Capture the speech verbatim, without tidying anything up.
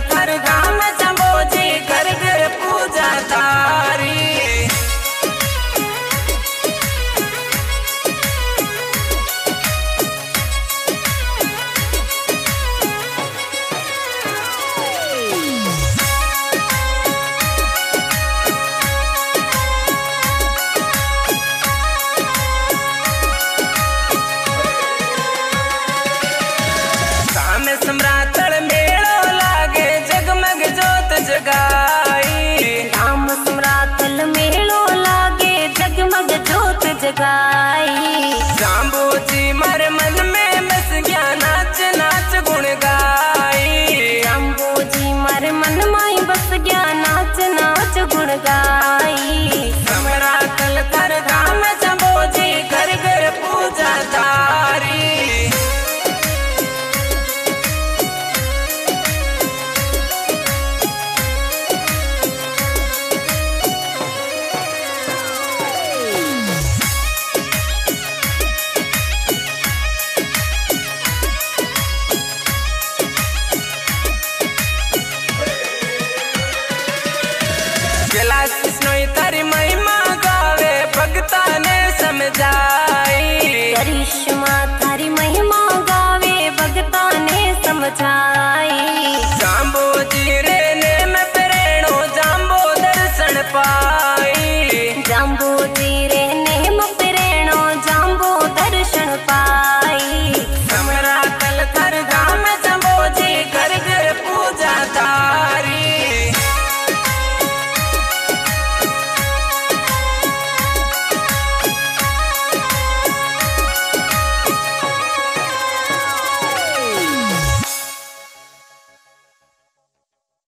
थर धाम शंभोजी घर घर पूजा तारी। सम्रातल मेलो लागे जगमग जोत जगाई। धाम सम्रातल मेलो लागे जगमग जोत जगाई। शंभोजी मारे मन में बस गया नाच नाच गुण गाई। शंभोजी मारे मन में बस गया नाच नाच गुण गाई। सम्रातल थर धाम शंभोजी घर घर पूजा तारी। तारी महिमा गावे भगता ने समझाई। करिश्मा थारी महिमा गावे भगता ने समझाई। शंभोजी